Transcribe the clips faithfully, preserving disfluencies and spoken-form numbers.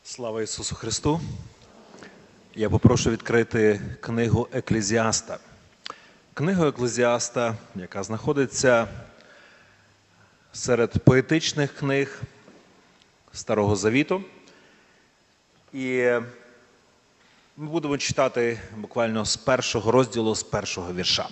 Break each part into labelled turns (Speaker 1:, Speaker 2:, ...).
Speaker 1: Слава Ісусу Христу! Я попрошу відкрити книгу Еклезіаста. Книгу Еклезіаста, яка знаходиться серед поетичних книг Старого Завіту. І ми будемо читати буквально з першого розділу, з першого вірша.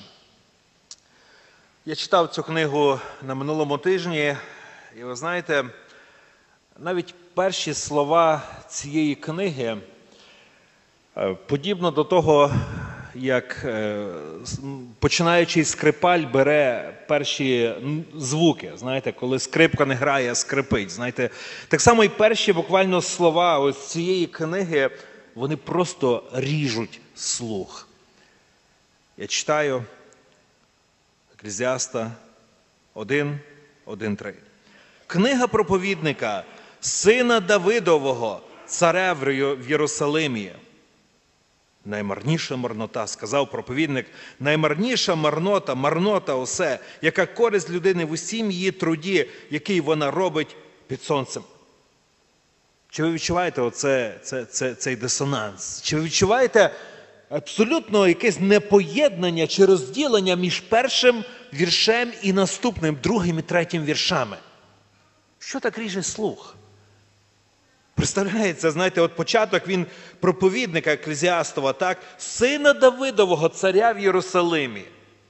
Speaker 1: Я читав цю книгу на минулому тижні, і ви знаєте, навіть перші слова цієї книги, подібно до того, як починаючий скрипаль бере перші звуки, знаєте, коли скрипка не грає, а скрипить, знаєте. Так само і перші буквально слова ось цієї книги, вони просто ріжуть слух. Я читаю Еклезіаста один, один, три. Книга проповідника, сина Давидового, царя в Єрусалимі. Наймарніша марнота, сказав проповідник, наймарніша марнота, марнота усе, яка користь людини в усім її труді, який вона робить під сонцем. Чи ви відчуваєте оце, це, це, цей дисонанс? Чи ви відчуваєте абсолютно якесь непоєднання чи розділення між першим віршем і наступним, другим і третім віршами? Що так ріже слух? Представляється, знаєте, от початок він проповідника Еклезіастова, так? Сина Давидового, царя в Єрусалимі.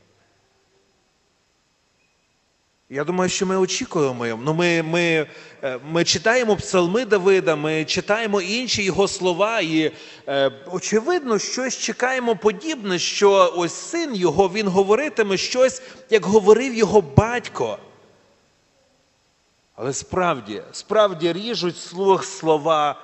Speaker 1: Я думаю, що ми очікуємо. Ну, ми, ми, ми читаємо псалми Давида, ми читаємо інші його слова, і е, очевидно, щось чекаємо подібне, що ось син його, він говоритиме щось, як говорив його батько. Але справді, справді ріжуть слух слова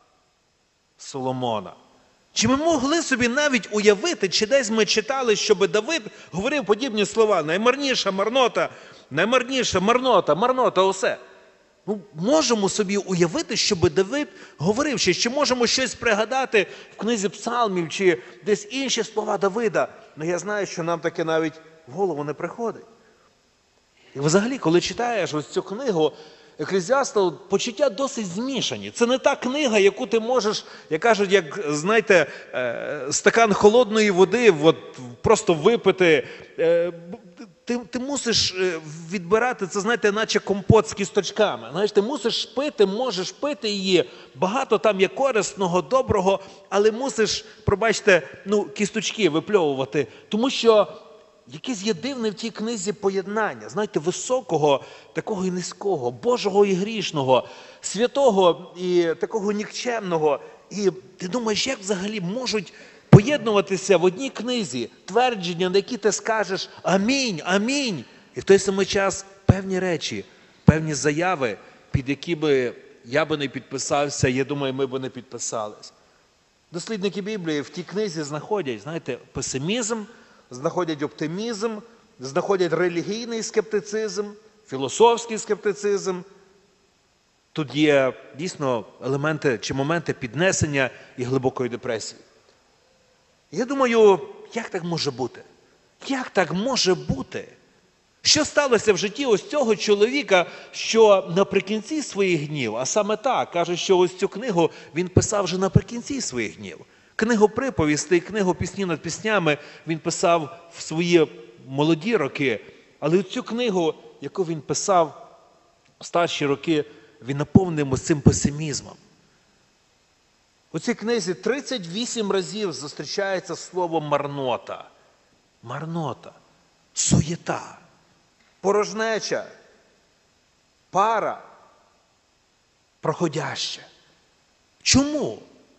Speaker 1: Соломона. Чи ми могли собі навіть уявити, чи десь ми читали, щоб Давид говорив подібні слова? Наймарніша марнота, наймарніша марнота, марнота усе. Ну, можемо собі уявити, щоб Давид говорив ще, чи можемо щось пригадати в книзі псалмів, чи десь інші слова Давида. Ну, я знаю, що нам таке навіть в голову не приходить. І взагалі, коли читаєш ось цю книгу Еклезіаста, почуття досить змішані. Це не та книга, яку ти можеш, як кажуть, як, знаєте, стакан холодної води от, просто випити. Ти, ти мусиш відбирати це, знаєте, наче компот з кісточками. Знаєш, ти мусиш пити, можеш пити її. Багато там є корисного, доброго, але мусиш, пробачте, ну, кісточки випльовувати. Тому що якесь є дивне в тій книзі поєднання, знаєте, високого, такого і низького, Божого і грішного, святого і такого нікчемного. І ти думаєш, як взагалі можуть поєднуватися в одній книзі твердження, на які ти скажеш «Амінь, амінь». І в той самий час певні речі, певні заяви, під які би я би не підписався, я думаю, ми би не підписались. Дослідники Біблії в тій книзі знаходять, знаєте, песимізм, знаходять оптимізм, знаходять релігійний скептицизм, філософський скептицизм. Тут є дійсно елементи чи моменти піднесення і глибокої депресії. Я думаю, як так може бути? Як так може бути? Що сталося в житті ось цього чоловіка, що наприкінці своїх днів, а саме так, каже, що ось цю книгу він писав вже наприкінці своїх днів. Книгу приповістей, книгу «Пісні над піснями» він писав в свої молоді роки, але цю книгу, яку він писав в старші роки, він наповнив цим песимізмом. У цій книзі тридцять вісім разів зустрічається слово «марнота». Марнота, суєта, порожнеча, пара, проходяще. Чому?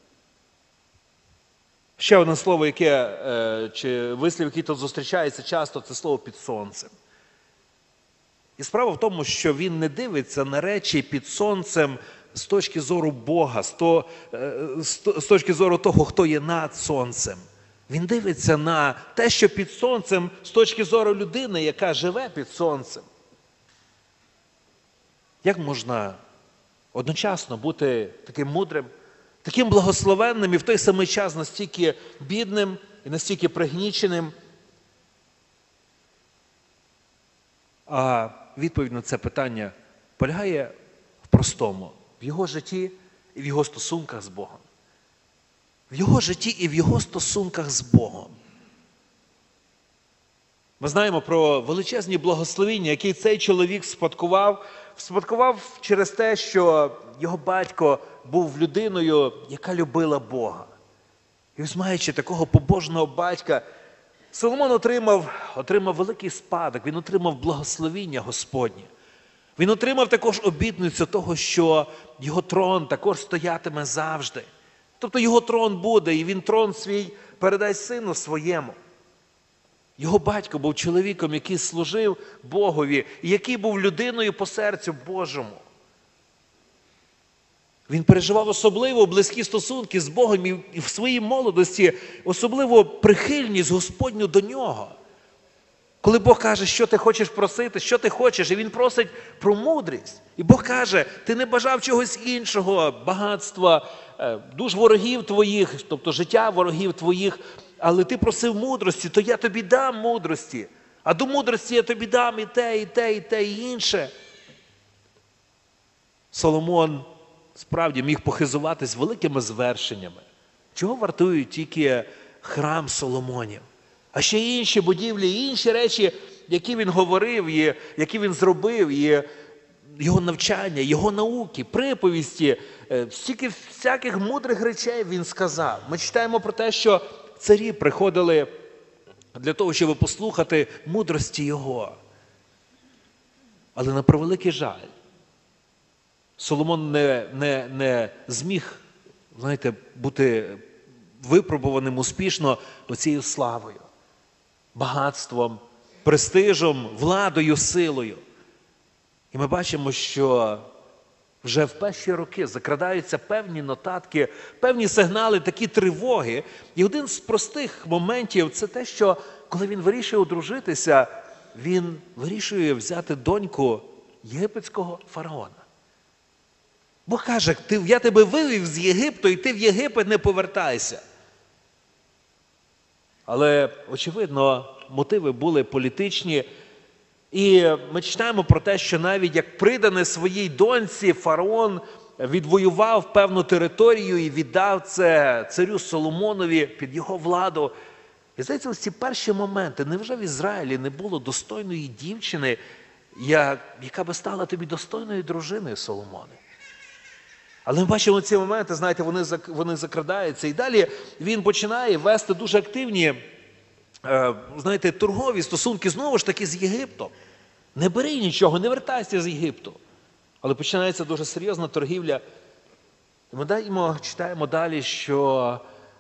Speaker 1: Ще одне слово, яке, чи вислів, який тут зустрічається часто, це слово «під сонцем». І справа в тому, що він не дивиться на речі під сонцем з точки зору Бога, з точки зору того, хто є над сонцем. Він дивиться на те, що під сонцем, з точки зору людини, яка живе під сонцем. Як можна одночасно бути таким мудрим, таким благословенним і в той самий час настільки бідним і настільки пригніченим? А відповідь на це питання полягає в простому. В його житті і в його стосунках з Богом. В його житті і в його стосунках з Богом. Ми знаємо про величезні благословіння, які цей чоловік спадкував. Спадкував через те, що його батько був людиною, яка любила Бога. І ось маючи такого побожного батька, Соломон отримав, отримав великий спадок, він отримав благословіння Господнє. Він отримав також обітницю того, що його трон також стоятиме завжди. Тобто його трон буде, і він трон свій передасть сину своєму. Його батько був чоловіком, який служив Богові, і який був людиною по серцю Божому. Він переживав особливо близькі стосунки з Богом і в своїй молодості особливо прихильність Господню до нього. Коли Бог каже, що ти хочеш просити, що ти хочеш, і він просить про мудрість. І Бог каже, ти не бажав чогось іншого, багатства, душ ворогів твоїх, тобто життя ворогів твоїх, але ти просив мудрості, то я тобі дам мудрості. А до мудрості я тобі дам і те, і те, і те, і інше. Соломон справді міг похизуватись великими звершеннями. Чого вартують тільки храм Соломонів? А ще й інші будівлі, і інші речі, які він говорив, і які він зробив, і його навчання, його науки, приповісті, стільки всяких мудрих речей він сказав. Ми читаємо про те, що царі приходили для того, щоб послухати мудрості його. Але на превеликий жаль, Соломон не, не, не зміг, знаєте, бути випробуваним успішно оцією славою, багатством, престижем, владою, силою. І ми бачимо, що вже в перші роки закрадаються певні нотатки, певні сигнали, такі тривоги. І один з простих моментів – це те, що коли він вирішує одружитися, він вирішує взяти доньку єгипетського фараона. Бог каже, я тебе вивів з Єгипту, і ти в Єгипет не повертайся. Але, очевидно, мотиви були політичні. І ми читаємо про те, що навіть як приданий своїй доньці, фараон відвоював певну територію і віддав це царю Соломонові під його владу. І, знаєте, ось ці перші моменти, невже в Ізраїлі не було достойної дівчини, яка би стала тобі достойною дружиною, Соломоне? Але ми бачимо ці моменти, знаєте, вони, вони закрадаються. І далі він починає вести дуже активні, знаєте, торгові стосунки, знову ж таки, з Єгиптом. Не бери нічого, не вертайся з Єгипту. Але починається дуже серйозна торгівля. І ми даємо, читаємо далі, що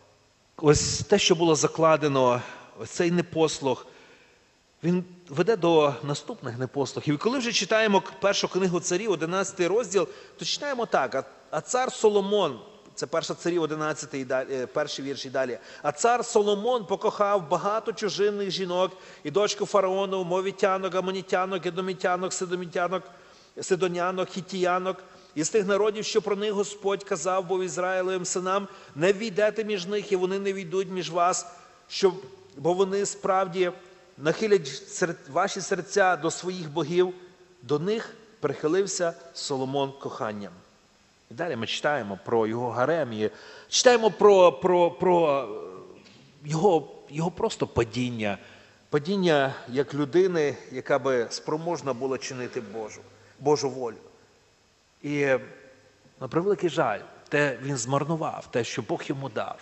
Speaker 1: ось те, що було закладено, ось цей непослух, він веде до наступних непослухів. І коли вже читаємо першу книгу царів, одинадцятий розділ, то читаємо так, а цар Соломон, це перша царів, одинадцятий, перший вірш і далі. А цар Соломон покохав багато чужинних жінок, і дочку фараону, мовітянок, амонітянок, едомітянок, сидомітянок, сидонянок, хіттіянок, із тих народів, що про них Господь казав, бо Ізраїлевим синам, не війдете між них, і вони не війдуть між вас, щоб, бо вони справді нахилять ваші серця до своїх богів. До них прихилився Соломон коханням. І далі ми читаємо про його гарем, і читаємо про, про, про його, його просто падіння. Падіння як людини, яка би спроможна була чинити Божу, Божу волю. І, на превеликий жаль, те він змарнував, те, що Бог йому дав.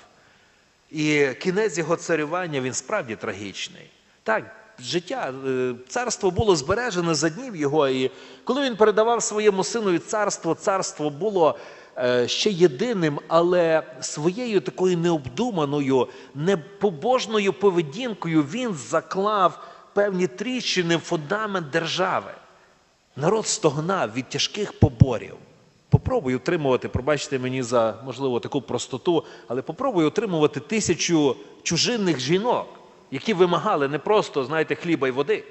Speaker 1: І кінець його царювання, він справді трагічний. Так, життя, царство було збережене за днів його, і коли він передавав своєму синові царство, царство було ще єдиним, але своєю такою необдуманою, непобожною поведінкою він заклав певні тріщини в фундамент держави. Народ стогнав від тяжких поборів. Попробуй утримувати, пробачте мені за, можливо, таку простоту, але попробуй утримувати тисячу чужинних жінок, які вимагали не просто, знаєте, хліба і води.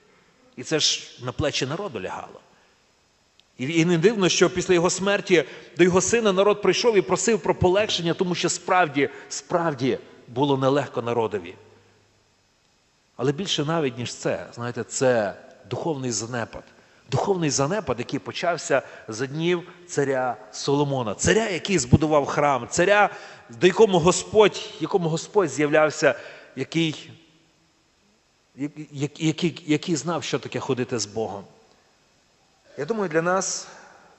Speaker 1: І це ж на плечі народу лягало. І, і не дивно, що після його смерті до його сина народ прийшов і просив про полегшення, тому що справді, справді було нелегко народові. Але більше навіть, ніж це, знаєте, це духовний занепад. Духовний занепад, який почався за днів царя Соломона. Царя, який збудував храм. Царя, до якому Господь, якому Господь з'являвся, який, який, який, який знав, що таке ходити з Богом. Я думаю, для нас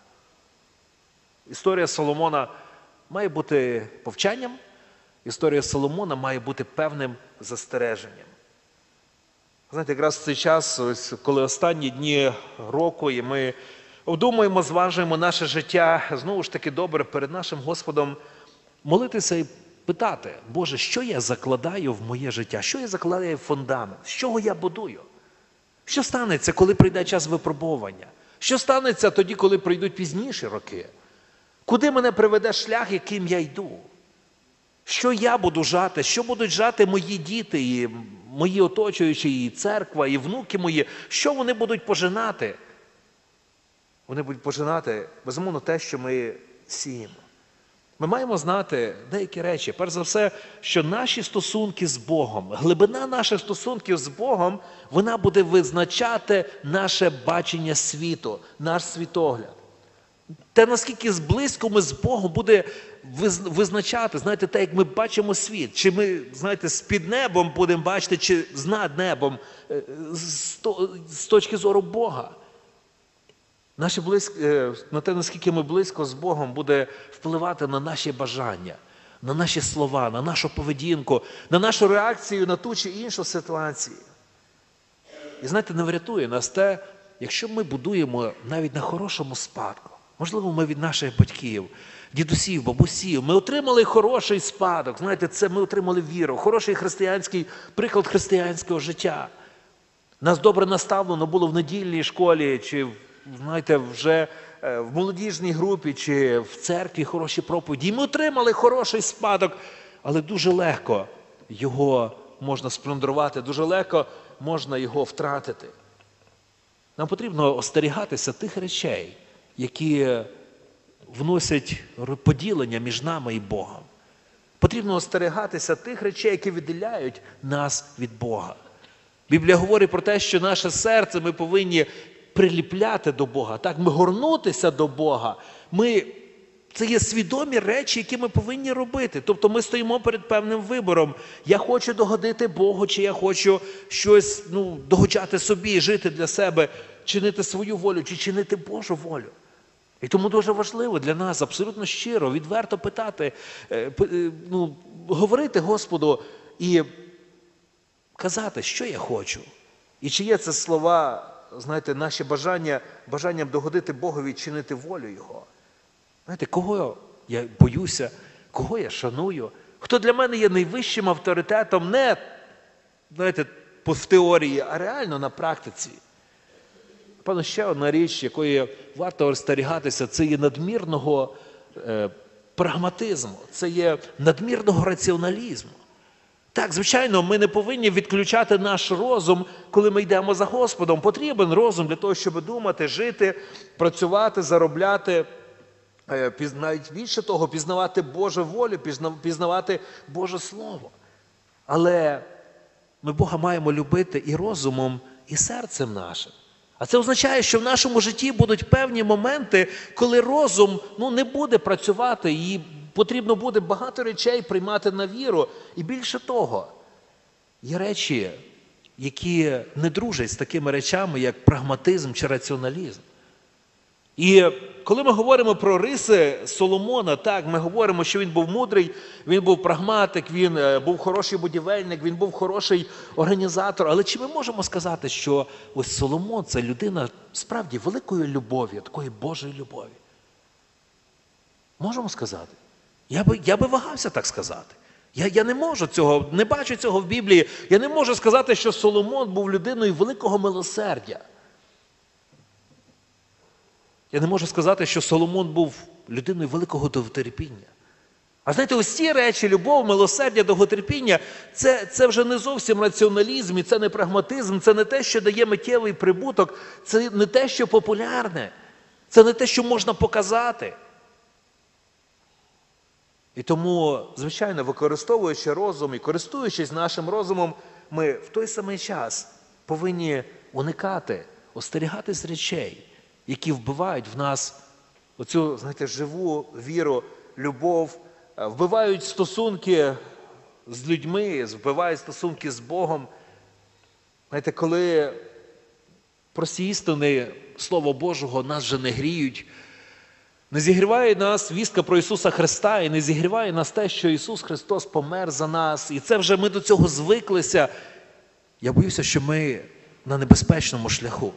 Speaker 1: історія Соломона має бути повчанням, історія Соломона має бути певним застереженням. Знаєте, якраз в цей час, ось, коли останні дні року, і ми обдумуємо, зважуємо наше життя, знову ж таки добре перед нашим Господом молитися і питати: Боже, що я закладаю в моє життя? Що я закладаю в фундамент? З чого я будую? Що станеться, коли прийде час випробування? Що станеться тоді, коли прийдуть пізніші роки? Куди мене приведе шлях, яким я йду? Що я буду жати? Що будуть жати мої діти, і мої оточуючі, і церква, і внуки мої? Що вони будуть пожинати? Вони будуть пожинати, безумовно, те, що ми сіємо. Ми маємо знати деякі речі. Перш за все, що наші стосунки з Богом, глибина наших стосунків з Богом, вона буде визначати наше бачення світу, наш світогляд. Те, наскільки зблизько ми з Богом, буде визначати, знаєте, те, як ми бачимо світ. Чи ми, знаєте, з-під небом будемо бачити, чи над небом, з точки зору Бога. Наші близько, на те, наскільки ми близько з Богом, буде впливати на наші бажання, на наші слова, на нашу поведінку, на нашу реакцію на ту чи іншу ситуацію. І знаєте, не врятує нас те, якщо ми будуємо навіть на хорошому спадку. Можливо, ми від наших батьків, дідусів, бабусів, ми отримали хороший спадок. Знаєте, це ми отримали віру, хороший християнський приклад християнського життя. Нас добре наставлено було в недільній школі, чи, знаєте, вже в молодіжній групі, чи в церкві хороші проповіді. І ми отримали хороший спадок, але дуже легко його можна сплюндрувати, дуже легко можна його втратити. Нам потрібно остерігатися тих речей, які вносять поділення між нами і Богом. Потрібно остерігатися тих речей, які відділяють нас від Бога. Біблія говорить про те, що наше серце ми повинні приліпляти до Бога, так, ми горнутися до Бога. Ми, це є свідомі речі, які ми повинні робити. Тобто ми стоїмо перед певним вибором. Я хочу догодити Богу, чи я хочу щось, ну, догоджати собі, жити для себе, чинити свою волю, чи чинити Божу волю. І тому дуже важливо для нас абсолютно щиро, відверто питати, ну, говорити Господу і казати, що я хочу. І чи є це слова, знаєте, наші бажання, бажанням догодити Богові, чинити волю Його. Знаєте, кого я боюся, кого я шаную, хто для мене є найвищим авторитетом, не, знаєте, в теорії, а реально на практиці. Певно, ще одна річ, якої варто остерігатися, це є надмірного е, прагматизму, це є надмірного раціоналізму. Так, звичайно, ми не повинні відключати наш розум, коли ми йдемо за Господом. Потрібен розум для того, щоб думати, жити, працювати, заробляти, е, піз, навіть більше того, пізнавати Божу волю, пізнавати Боже Слово. Але ми Бога маємо любити і розумом, і серцем нашим. А це означає, що в нашому житті будуть певні моменти, коли розум, ну, не буде працювати, і потрібно буде багато речей приймати на віру. І більше того, є речі, які не дружать з такими речами, як прагматизм чи раціоналізм. І коли ми говоримо про риси Соломона, так, ми говоримо, що він був мудрий, він був прагматик, він був хороший будівельник, він був хороший організатор. Але чи ми можемо сказати, що ось Соломон – це людина справді великої любові, такої Божої любові? Можемо сказати? Я би, я би вагався так сказати. Я, я не можу цього, не бачу цього в Біблії. Я не можу сказати, що Соломон був людиною великого милосердя. Я не можу сказати, що Соломон був людиною великого довготерпіння. А знаєте, ось ці речі, любов, милосердя, довготерпіння, це, це вже не зовсім раціоналізм, і це не прагматизм, це не те, що дає миттєвий прибуток, це не те, що популярне, це не те, що можна показати. І тому, звичайно, використовуючи розум і користуючись нашим розумом, ми в той самий час повинні уникати остерігатись речей, які вбивають в нас оцю, знаєте, живу віру, любов, вбивають стосунки з людьми, вбивають стосунки з Богом. Знаєте, коли прості істини Слова Божого нас вже не гріють, не зігріває нас вістка про Ісуса Христа, і не зігріває нас те, що Ісус Христос помер за нас, і це вже ми до цього звиклися. Я боюся, що ми на небезпечному шляху.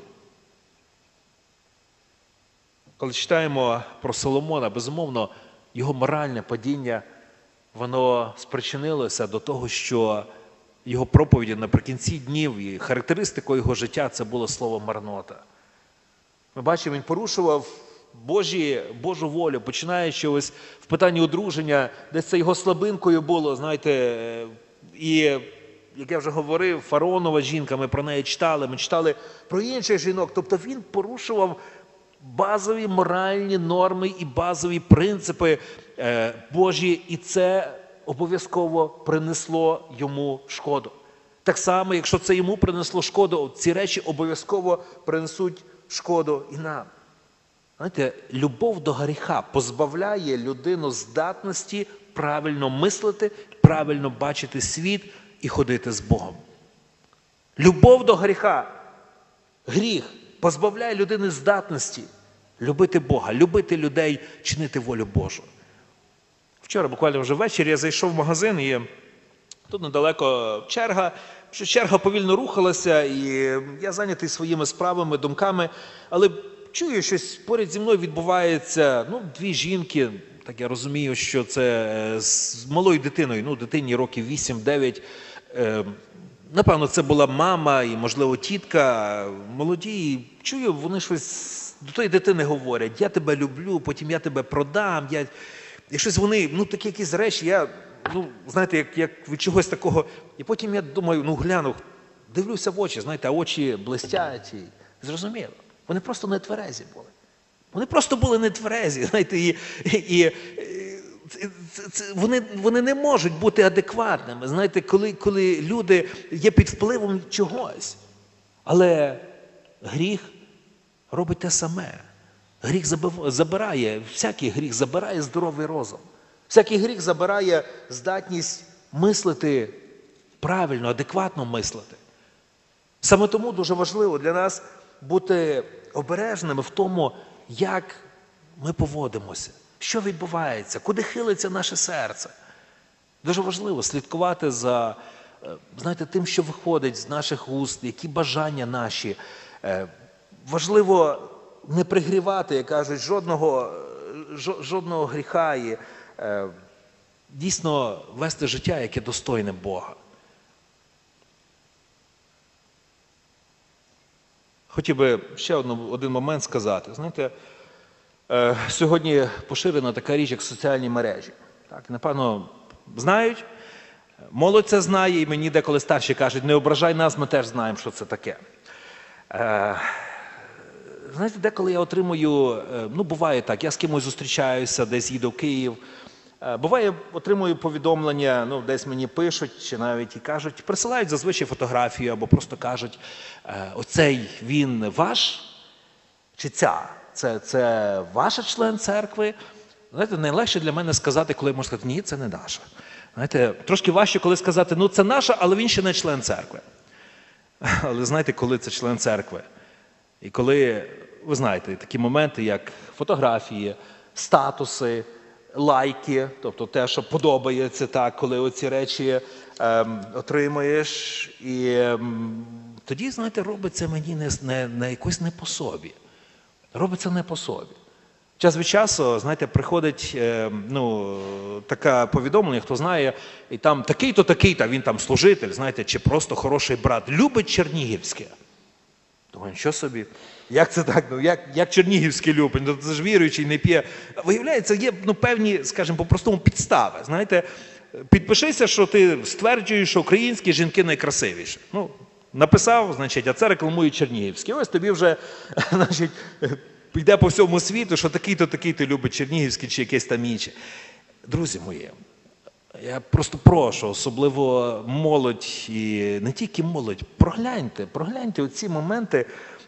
Speaker 1: Коли читаємо про Соломона, безумовно, його моральне падіння, воно спричинилося до того, що його проповіді наприкінці днів і характеристикою його життя це було слово марнота. Ми бачимо, він порушував Божі, Божу волю, починаючи ось в питанні одруження, десь це його слабинкою було, знаєте, і, як я вже говорив, фараонова жінка, ми про неї читали, ми читали про інших жінок, тобто він порушував базові моральні норми і базові принципи е, Божі, і це обов'язково принесло йому шкоду. Так само, якщо це йому принесло шкоду, ці речі обов'язково принесуть шкоду і нам. Знаєте, любов до гріха позбавляє людину здатності правильно мислити, правильно бачити світ і ходити з Богом. Любов до гріха, гріх позбавляє людини здатності любити Бога, любити людей, чинити волю Божу. Вчора, буквально вже ввечері, я зайшов в магазин, і тут недалеко черга, що черга повільно рухалася, і я зайнятий своїми справами, думками, але чую, щось поряд зі мною відбувається, ну, дві жінки, так я розумію, що це з малою дитиною, ну, дитині років вісім-дев'ять, е, напевно, це була мама і, можливо, тітка, молоді, і чую, вони щось до тої дитини говорять, я тебе люблю, потім я тебе продам, я... І щось вони, ну, такі якісь речі, я, ну, знаєте, як, як від чогось такого, і потім я думаю, ну, гляну, дивлюся в очі, знаєте, а очі блистять, і зрозуміло. Вони просто не тверезі були. Вони просто були не тверезі, знаєте, і, і, і це, це, вони, вони не можуть бути адекватними, знаєте, коли, коли люди є під впливом чогось. Але гріх робить те саме. Гріх забирає, всякий гріх забирає здоровий розум. Всякий гріх забирає здатність мислити правильно, адекватно мислити. Саме тому дуже важливо для нас бути обережними в тому, як ми поводимося, що відбувається, куди хилиться наше серце. Дуже важливо слідкувати за, знаєте, тим, що виходить з наших уст, які бажання наші. Важливо не пригрівати, як кажуть, жодного, жодного гріха і дійсно вести життя, яке достойне Бога. Хотів би ще одну, один момент сказати. Знаєте, е, сьогодні поширена така річ, як соціальні мережі. Так, напевно, знають, молодь це знає, і мені деколи старші кажуть, не ображай нас, ми теж знаємо, що це таке. Е, знаєте, деколи я отримую, е, ну, буває так, я з кимось зустрічаюся, десь їду в Київ, е, буває, отримую повідомлення, ну, десь мені пишуть, чи навіть і кажуть, присилають зазвичай фотографію, або просто кажуть, е, оцей він ваш, чи ця, це, це ваш член церкви. Знаєте, найлегше для мене сказати, коли можна сказати, ні, це не наша. Знаєте, трошки важче, коли сказати, ну, це наша, але він ще не член церкви. Але знаєте, коли це член церкви? І коли, ви знаєте, такі моменти, як фотографії, статуси, лайки, тобто те, що подобається, так, коли оці речі ем, отримуєш, і ем, тоді, знаєте, робиться мені не, не, не якось не по собі. Робиться не по собі. Час від часу, знаєте, приходить е, ну, таке повідомлення, хто знає, і там такий-то, такий-то, він там служитель, знаєте, чи просто хороший брат, любить Чернігівське. Думаю, що собі? Як це так? Ну, як, як Чернігівське любить? Ну, це ж віруючий, не п'є. Виявляється, є, ну, певні, скажімо, по-простому підстави. Знаєте, підпишися, що ти стверджуєш, що українські жінки найкрасивіші. Ну, написав, значить, а це рекламує Чернігівське. Ось тобі вже, значить, йде по всьому світу, що такий-то, такий-то любить Чернігівське чи якесь там інше. Друзі мої, я просто прошу, особливо молодь, і не тільки молодь, прогляньте, прогляньте оці моменти,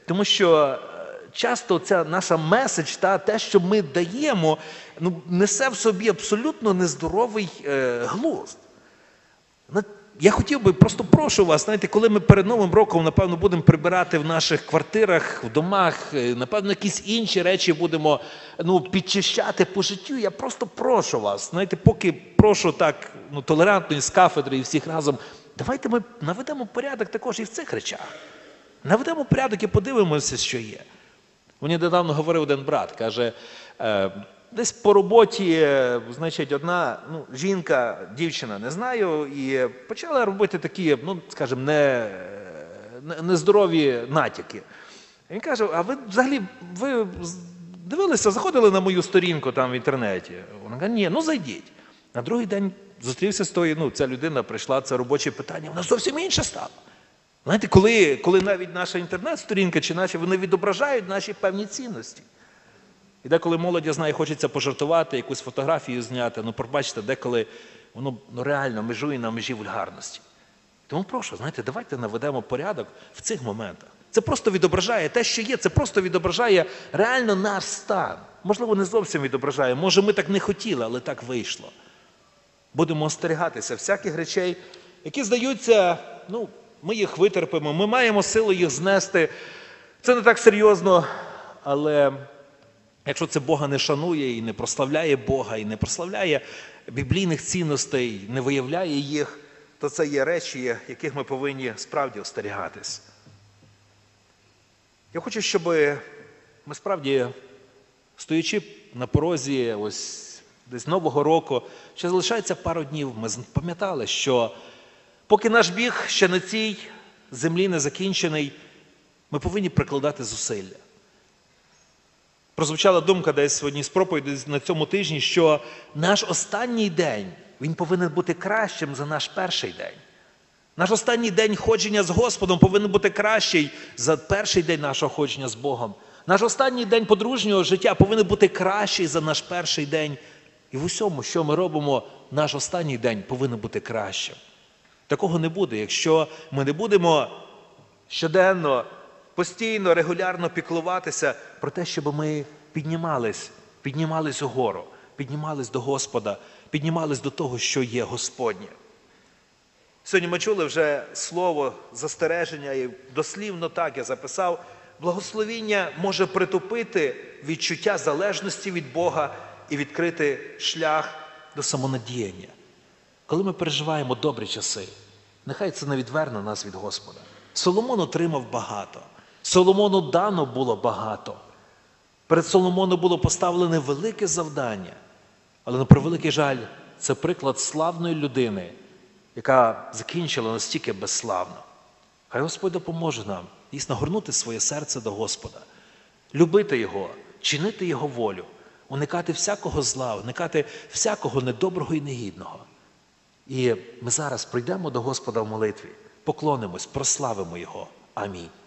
Speaker 1: Тому що часто ця наша меседж, та, те, що ми даємо, ну, несе в собі абсолютно нездоровий е, глузд. Я хотів би, просто прошу вас, знаєте, коли ми перед Новим роком, напевно, будемо прибирати в наших квартирах, в домах, напевно, якісь інші речі будемо ну, підчищати по життю, я просто прошу вас, знаєте, поки прошу так ну, толерантно із кафедри і всіх разом, давайте ми наведемо порядок також і в цих речах. Наведемо порядок і подивимося, що є. Мені недавно говорив один брат, каже, е, десь по роботі, значить, одна ну, жінка, дівчина, не знаю, і почала робити такі, ну, скажімо, не, не, нездорові натяки. І він каже, а ви взагалі, ви дивилися, заходили на мою сторінку там в інтернеті? Вона каже, ні, ну зайдіть. На другий день зустрівся з тою, ну, ця людина прийшла, це робоче питання, вона зовсім інша стала. Знаєте, коли, коли навіть наша інтернет-сторінка чи наші, вони відображають наші певні цінності. І деколи молоді знає, хочеться пожартувати, якусь фотографію зняти, ну, пробачте, деколи воно ну, реально межує на межі вульгарності. Тому прошу, знаєте, давайте наведемо порядок в цих моментах. Це просто відображає те, що є, це просто відображає реально наш стан. Можливо, не зовсім відображає, може ми так не хотіли, але так вийшло. Будемо остерігатися всяких речей, які здаються, ну, ми їх витерпимо, ми маємо силу їх знести. Це не так серйозно, але якщо це Бога не шанує і не прославляє Бога, і не прославляє біблійних цінностей, не виявляє їх, то це є речі, яких ми повинні справді остерігатись. Я хочу, щоб ми справді, стоячи на порозі ось десь Нового року, ще залишається пару днів, ми пам'ятали, що поки наш біг ще на цій землі не закінчений, ми повинні прикладати зусилля. Прозвучала думка десь в одній з проповідей на цьому тижні, що наш останній день, він повинен бути кращим за наш перший день. Наш останній день ходження з Господом повинен бути кращий за перший день нашого ходження з Богом. Наш останній день подружнього життя повинен бути кращий за наш перший день. І в усьому, що ми робимо, наш останній день повинен бути кращим. Такого не буде, якщо ми не будемо щоденно, постійно, регулярно піклуватися про те, щоб ми піднімались, піднімались угору, піднімались до Господа, піднімались до того, що є Господнє. Сьогодні ми чули вже слово застереження, і дослівно так я записав, благословіння може притупити відчуття залежності від Бога і відкрити шлях до самонадіяння. Коли ми переживаємо добрі часи, нехай це не відверне нас від Господа. Соломон отримав багато. Соломону дано було багато. Перед Соломоном було поставлене велике завдання. Але, на превеликий жаль, це приклад славної людини, яка закінчила настільки безславно. Хай Господь допоможе нам дійсно горнути своє серце до Господа, любити Його, чинити Його волю, уникати всякого зла, уникати всякого недоброго і негідного. І ми зараз прийдемо до Господа в молитві, поклонимось, прославимо Його. Амінь.